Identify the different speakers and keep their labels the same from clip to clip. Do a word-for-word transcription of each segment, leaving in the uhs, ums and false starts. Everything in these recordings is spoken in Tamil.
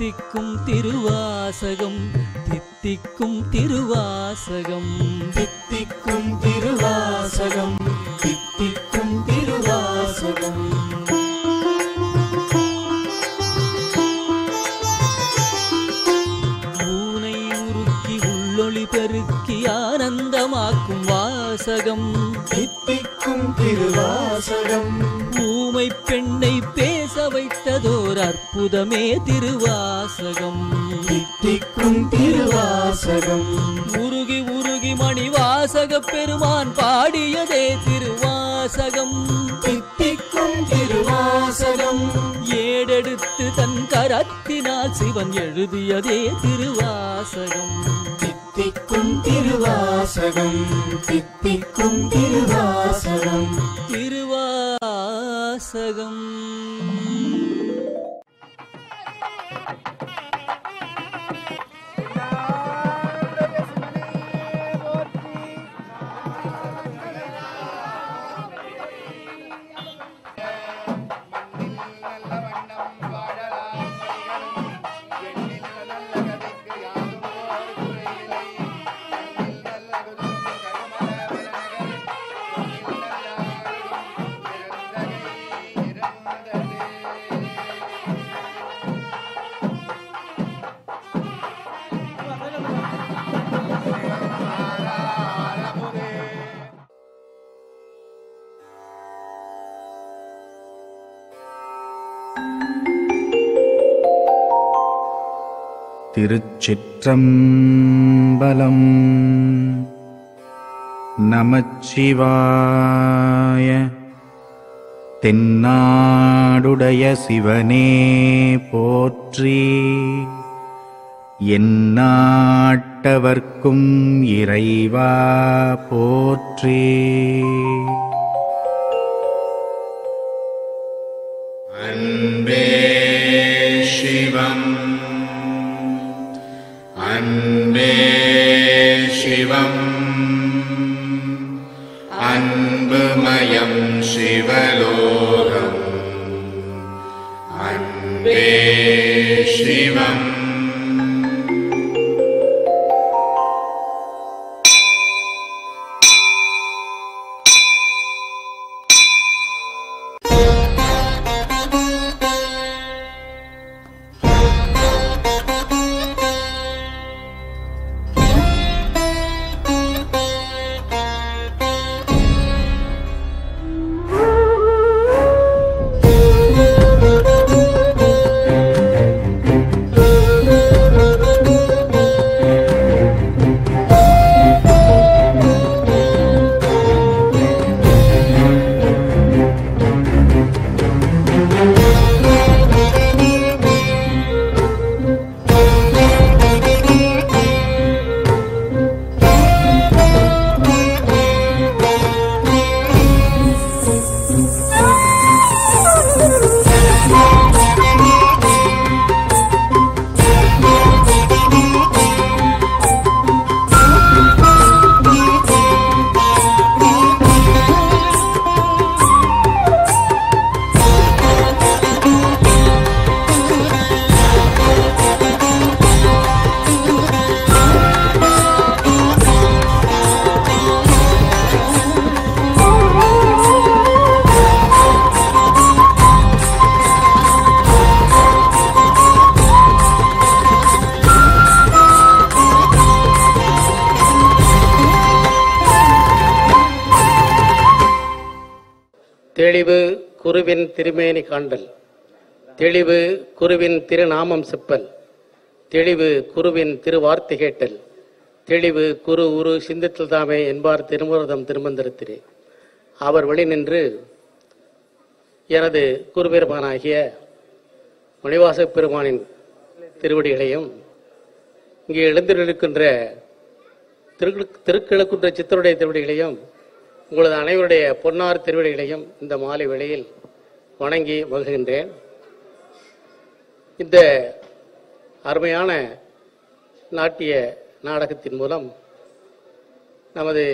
Speaker 1: தித்திக்கும் திருவாசகம் தித்திக்கும் திருவாசகம்
Speaker 2: தித்திக்கும் திருவாசகம் தித்திக்கும் திருவாசகம்
Speaker 1: ஊனை உருக்கி உள்ளொளி பெருக்கி ஆனந்தமாக்கும் வாசகம்
Speaker 2: தித்திக்கும் திருவாசகம்
Speaker 1: ஊமை பெண்ணை பேச வைத்ததோர் அற்புதமே திருவாசகம்
Speaker 2: தித்திக்கும் திருவாசகம்
Speaker 1: உருகி உருகி மணிவாசக பெருமான் பாடியதே திருவாசகம்
Speaker 2: தித்திக்கும் திருவாசகம்
Speaker 1: ஏடெடுத்து தன் கரத்தினால் சிவன் எழுதியதே திருவாசகம்
Speaker 2: தித்திக்கும் திருவாசகம் தித்திக்கும் திருவாசகம்
Speaker 1: திருவாசகம்
Speaker 3: திருச்சிற்றம்பலம். நமச்சிவாய. தென்னாடுடைய சிவனே போற்றி. எந்நாட்டவர்க்கும் இறைவா போற்றி. அன்பே சிவம் அன்பே சிவம் அன்புமயம் சிவலோகம் அன்பே சிவம்.
Speaker 4: தெளிவு குருவின் திருமேனி காண்டல், தெளிவு குருவின் திருநாமம் செப்பல், தெளிவு குருவின் திருவார்த்தை கேட்டல், தெளிவு குரு உரு சிந்தித்தல் தாமே என்பார் திருமுருதம் திருமந்திரத்திலே. அவர் வழி நின்று எனது குருபெருமானாகிய மணிவாசப் பெருமானின் திருவடிகளையும் இங்கே எழுந்திருக்கின்ற திரு திருக்கிழக்குன்ற சித்தருடைய திருவடிகளையும் உங்களது அனைவருடைய பொன்னார் திருவடிகளையும் இந்த மாலை வேளையில் வணங்கி மகிழ்கின்றேன். இந்த அருமையான நாட்டிய நாடகத்தின் மூலம் நமது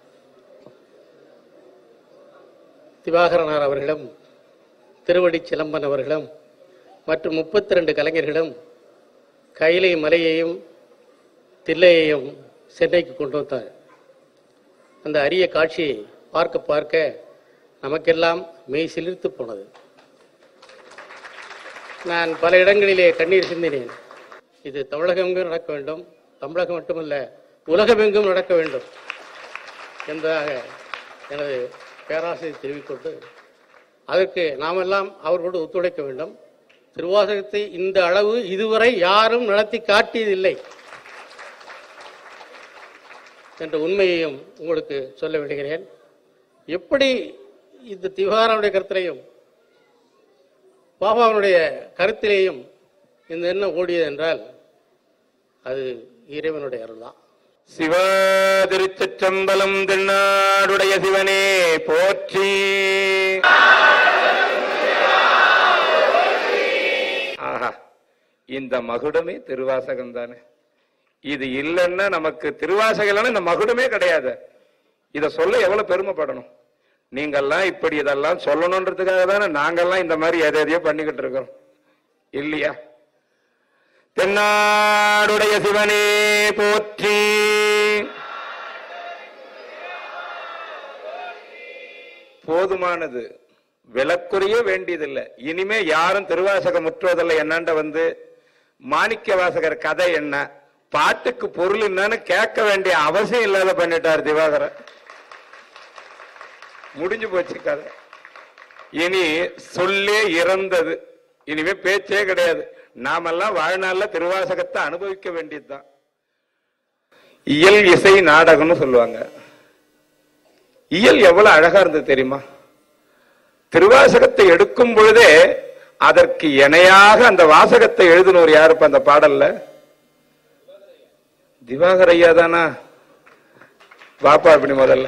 Speaker 4: திவாகரனார் அவர்களும் திருவடி சிலம்பன் அவர்களும் மற்றும் முப்பத்தி ரெண்டு கலைஞர்களும் கைலை மலையையும் தில்லையையும் சென்னைக்கு கொண்டு வந்தார். அந்த அரிய காட்சியை பார்க்க பார்க்க நமக்கெல்லாம் மெய் சிலிர்த்து போனது. நான் பல இடங்களிலே கண்ணீர் சிந்தினேன். இது தமிழகமெங்கும் நடக்க வேண்டும், தமிழகம் மட்டுமல்ல உலகமெங்கும் நடக்க வேண்டும் என்பதாக எனது பேராசையை தெரிவிக்கொண்டு அதற்கு நாமெல்லாம் அவர்களோடு ஒத்துழைக்க வேண்டும். திருவாசகத்தை இந்த அளவு இதுவரை யாரும் நடத்தி காட்டியதில்லை என்ற உண்மையையும் உங்களுக்கு சொல்ல வேண்டுகிறேன். எப்படி இந்த திவாகரனுடைய கருத்திலையும் பாபாவனுடைய கருத்திலேயும் இந்த எண்ணம் ஓடியது என்றால் அது இறைவனுடைய அருள்தான்.
Speaker 5: சிவா திருச்சம்பலம் தென்னாடுடைய சிவனே போற்றி. ஆஹா, இந்த மகுடமே திருவாசகம் தானே. இது இல்லைன்னா நமக்கு திருவாசகம் இந்த மகுடமே கிடையாது. இத சொல்ல எவ்வளவு பெருமைப்படணும். நீங்கெல்லாம் இப்படி இதெல்லாம் சொல்லணும்ன்றதுக்காக தானே நாங்கெல்லாம் இந்த மாதிரி எதை எதையோ பண்ணிக்கிட்டு இருக்கிறோம் இல்லையா? தென்னாடுடைய சிவனே போற்றி. போதுமானது, விலக்குறைய வேண்டியதில்லை. இனிமே யாரும் திருவாசகம் முற்றுவதில்லை. என்னண்ட வந்து மாணிக்க வாசகர் கதை என்ன, பாட்டுக்கு பொருள் என்னன்னு கேட்க வேண்டிய அவசியம் இல்லாத பண்ணிட்டார் திவாகரன். முடிஞ்சு போச்சு கதை. இனி சொல்லே இறந்தது, இனிமே பேச்சே கிடையாது. நாமெல்லாம் வாழ்நாள்ல திருவாசகத்தை அனுபவிக்க வேண்டியதுதான். இயல் இசை நாடகம்னு சொல்லுவாங்க. இயல் எவ்வளவு அழகா இருந்தது தெரியுமா? திருவாசகத்தை எடுக்கும் பொழுதே அதற்கு இணையாக அந்த வாசகத்தை எழுதினோர் யாருப்ப அந்த பாடல்ல? திவாகர் ஐயா தானா? வாப்பா அப்படி முதல்ல.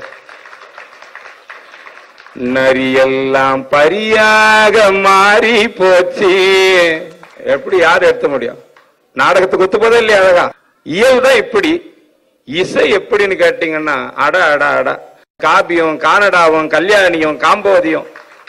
Speaker 5: நரியெல்லாம் பரியாக மாறி போச்சு. எப்படி யார் எடுத்த முடியும்? நாடகத்துக்கு ஒத்து போதா இல்லையா? அழகா இயல் தான் இப்படி. இசை எப்படின்னு கேட்டீங்கன்னா அடா அடா அடா காபியம், கானடாவும், கல்யாணியும், காம்போதியும்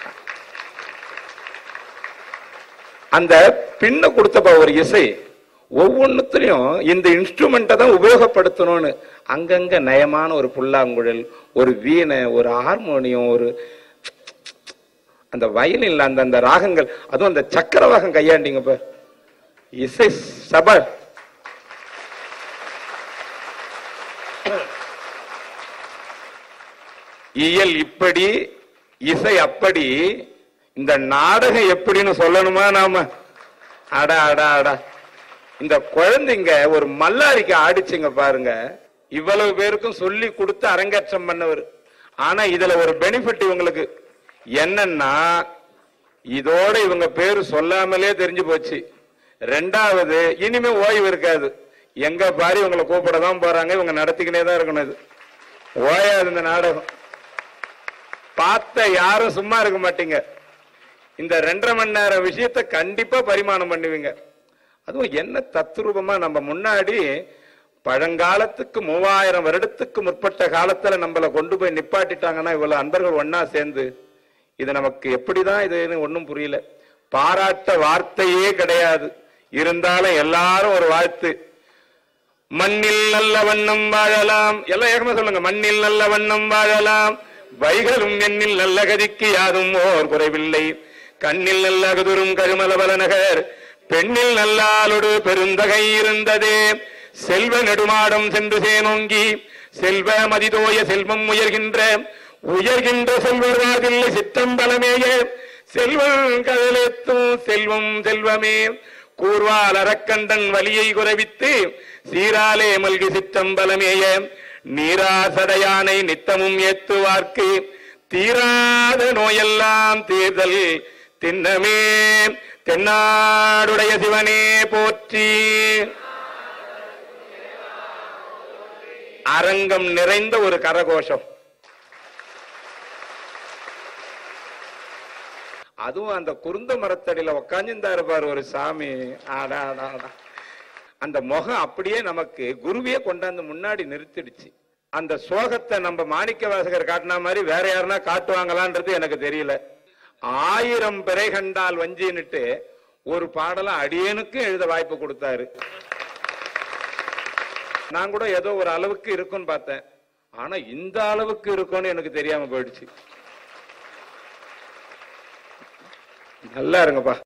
Speaker 5: அந்த பின்ன கொடுத்தப்ப ஒரு இசை ஒவ்வொன்னுத்திலையும் இந்த இன்ஸ்ட்ருமெண்ட்டை தான் உபயோகப்படுத்தணும்னு அங்கங்க நயமான ஒரு புல்லாங்குழல், ஒரு வீணை, ஒரு ஹார்மோனியம், ஒரு அந்த வயலில் அந்த அந்த ராகங்கள், அதுவும் அந்த சக்கரவாகம் கையாண்டிங்க இப்ப இசை சபை. இயல் இப்படி, இசை அப்படி. இந்த நாடகம் எப்படின்னு சொல்லணுமா நாம? அடா அடா அடா இந்த குழந்தைங்க ஒரு மல்லாரிக்கு ஆடிச்சுங்க பாருங்க. இவ்வளவு பேருக்கும் சொல்லி கொடுத்து அரங்கேற்றம் பண்ணவர். ஆனா இதுல ஒரு பெனிஃபிட் இவங்களுக்கு என்னன்னா, இதோட இவங்க பேரு சொல்லாமலே தெரிஞ்சு போச்சு. ரெண்டாவது, இனிமே ஓய்வு இருக்காது. எங்க பாரு இவங்களை கூப்பிடதான் போறாங்க, இவங்க நடத்திக்கினே தான் இருக்கணும். இது ஓயாது இந்த நாடகம். பார்த்த யாரும் சும்மா இருக்க மாட்டீங்க. இந்த ரெண்டரை மணி நேரம் விஷயத்த கண்டிப்பா பரிமாணம் பண்ணுவீங்க. அதுவும் என்ன தத்ரூபமா நம்ம முன்னாடி பழங்காலத்துக்கு மூவாயிரம் வருடத்துக்கு முற்பட்ட காலத்துல நம்மளை கொண்டு போய் நிப்பாட்டிட்டாங்கன்னா இவ்வளவு அன்பர்கள் ஒன்னா சேர்ந்து இது நமக்கு எப்படிதான் இதுன்னு ஒன்னும் புரியல. பாராட்ட வார்த்தையே கிடையாது. இருந்தாலும் எல்லாரும் ஒரு வாழ்த்து. மண்ணில் நல்ல வண்ணம் வாழலாம், எல்லாம் ஏகமா சொல்லுங்க. மண்ணில் நல்ல வண்ணம் வாழலாம், வைகளும் எண்ணில் நல்ல கதிக்கு யாதும் ஓர் குறைவில்லை. கண்ணில் நல்ல கதுரும் கருமலபல நகர், பெண்ணில் நல்லாலொடு பெருந்தகை இருந்ததே. செல்வ நெடுமாடம் சென்று சேனோங்கி, செல்வ மதிதோய செல்வம் உயர்கின்ற உயர்கின்ற செல்வராதில்லை சிற்றம்பலமேய. செல்வம் கடலெத்தும் செல்வம் செல்வமே, கூர்வால் அரக்கண்டன் வலியை குறைவித்து சீராலே மல்கி சிற்றம்பலமேய. நீராசடையானை நித்தமும் ஏத்துவார்க்கு தீராத நோயெல்லாம் தீர்தல் திண்ணமே. தென்னாடுடைய சிவனே போற்றி. அரங்கம் நிறைந்த ஒரு கரகோஷம். அதுவும் அந்த குருந்த மரத்தடியில உக்காந்துருந்தாரு பாரு ஒரு சாமி. ஆடா ஆடா ஆடா அந்த முகம் அப்படியே நமக்கு குருவியே கொண்டாந்து முன்னாடி நிறுத்திடுச்சு. அந்த சோகத்தை நம்ம மாணிக்க வாசகர் காட்டின மாதிரி வேற யாருன்னா காட்டுவாங்களான்றது எனக்கு தெரியல. ஆயிரம் பிறை கண்டால் வஞ்சின்னுட்டு ஒரு பாடலாம் அடியேனுக்கும் எழுத வாய்ப்பு கொடுத்தாரு. நான் கூட ஏதோ ஒரு அளவுக்கு இருக்குன்னு பார்த்தேன், ஆனா இந்த அளவுக்கு இருக்கும்னு எனக்கு தெரியாம போயிடுச்சு. நல்லா இருங்கப்பா.